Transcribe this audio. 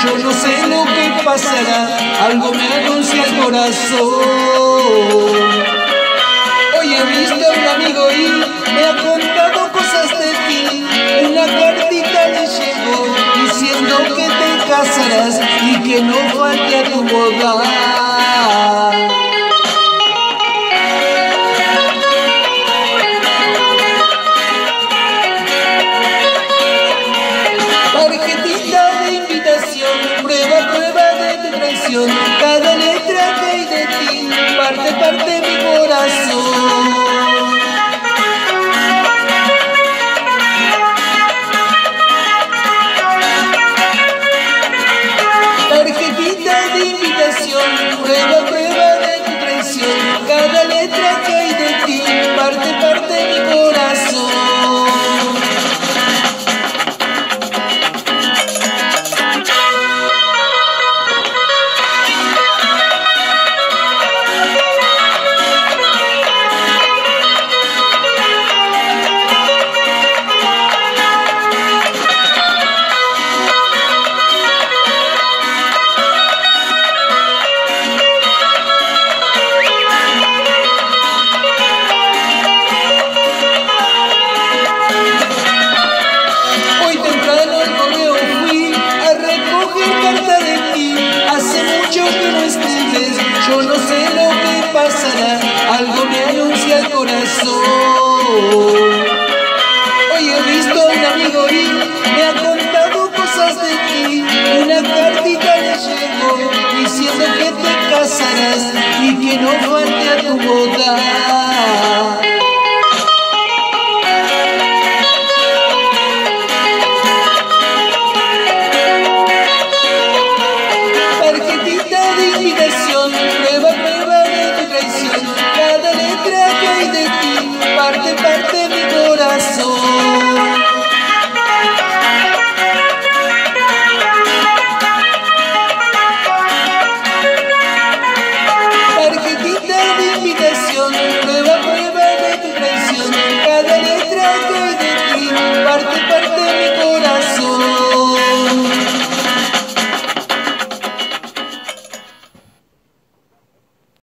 Yo no sé lo que pasará, algo me anuncia el corazón. Hoy he visto a un amigo y me ha contado cosas de ti. Una cartita le llegó diciendo que te casarás y que no falte a tu boda. Tarjetita de invitación, prueba, prueba de tu traición. Cada letra que hay de ti parte, parte mi corazón. Tarjetita de invitación, prueba, prueba de tu traición. Cada letra que hay de ti parte, parte mi corazón. Yo no sé lo que pasará, algo me anuncia el corazón. Hoy he visto a un amigo y me ha contado cosas de ti. Una cartita le llegó diciendo que te casarás y que no falte a tu boda. Prueba, prueba de tu traición. Cada letra que hay de ti parte, parte mi corazón. Tarjetita de invitación, prueba, prueba de tu traición. Cada letra que hay de ti parte, parte